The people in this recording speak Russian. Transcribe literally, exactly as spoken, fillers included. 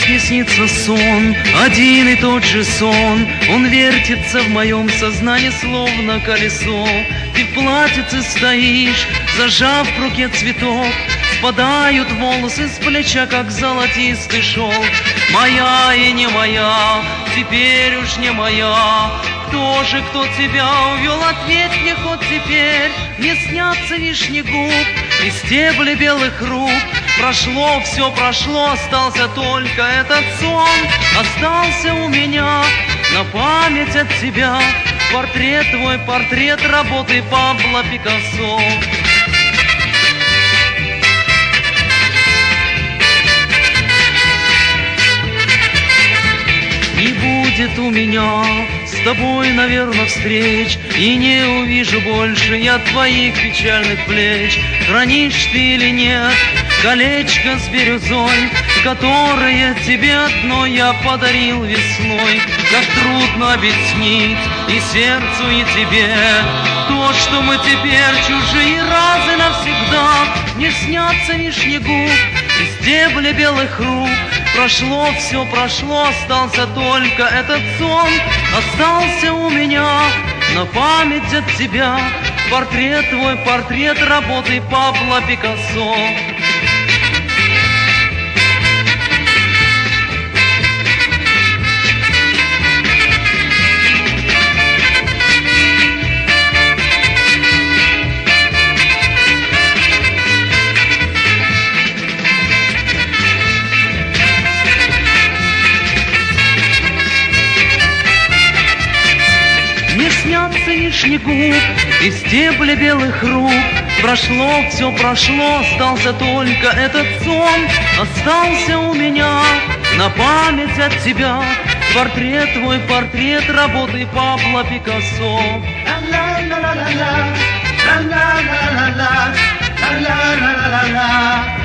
мне снится сон, один и тот же сон. Он вертится в моем сознании, словно колесо. Ты в платьице стоишь, зажав в руке цветок. Спадают волосы с плеча, как золотистый шелк. Моя и не моя, теперь уж не моя. Кто же, кто тебя увел, ответь мне хоть теперь. Мне снятся вишни губ и стебли белых рук. Прошло, все прошло, остался только этот сон. Остался у меня на память от тебя портрет твой, портрет работы Пабло Пикассо. Не будет у меня с тобой, наверное, встреч, и не увижу больше я твоих печальных плеч. Хранишь ты или нет колечко с бирюзой, которое тебе одной я подарил весной? Как трудно объяснить и сердцу, и тебе то, что мы теперь чужие раз и навсегда. Не снятся вишни губ и стебли белых рук. Прошло, все прошло, остался только этот сон. Остался у меня на память от тебя портрет твой, портрет работы Пабло Пикассо. Мне снятся вишни губ и стебли белых рук. Прошло, все прошло, остался только этот сон. Остался у меня на память от тебя портрет твой, портрет работы Пабло Пикассо. La la la la la la la la la la la la la la la.